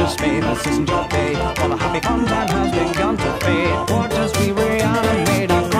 dismay, this isn't your day, for the happy fun time has begun to fade. Watch as we reanimate our